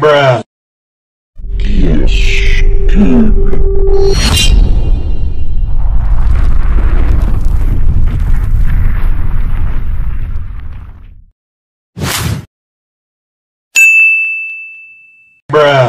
Bruh. Bruh.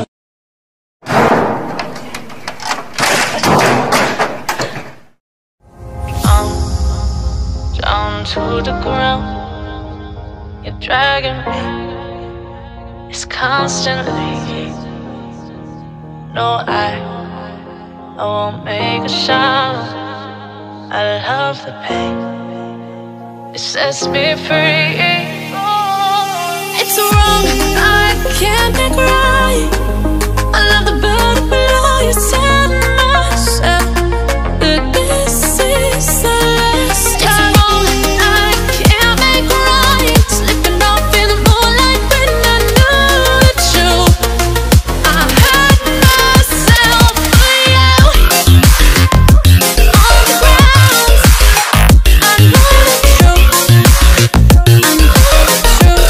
Down to the ground, you're dragging me. It's constantly. No, I won't make a sound. I love the pain. It sets me free. It's wrong, I can't make right. I love the bird below you. Tell myself that this is the last time. It's wrong, I can't make right. Slipping off in the moonlight when I knew the truth. I hurt myself for you. On the ground, I know the truth. I know the truth.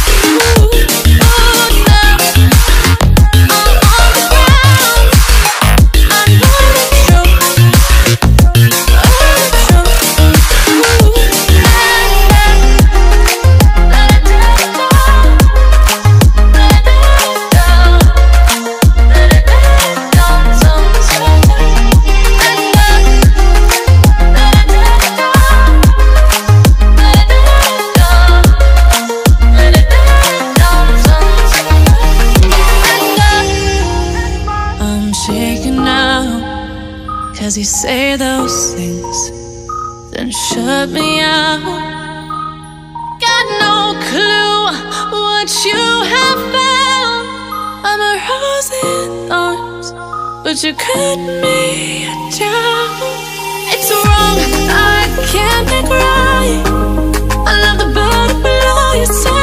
Cause you say those things, then shut me out. Got no clue what you have found. I'm a rose in thorns, but you cut me down. It's wrong, I can't make right. I love the bird below you.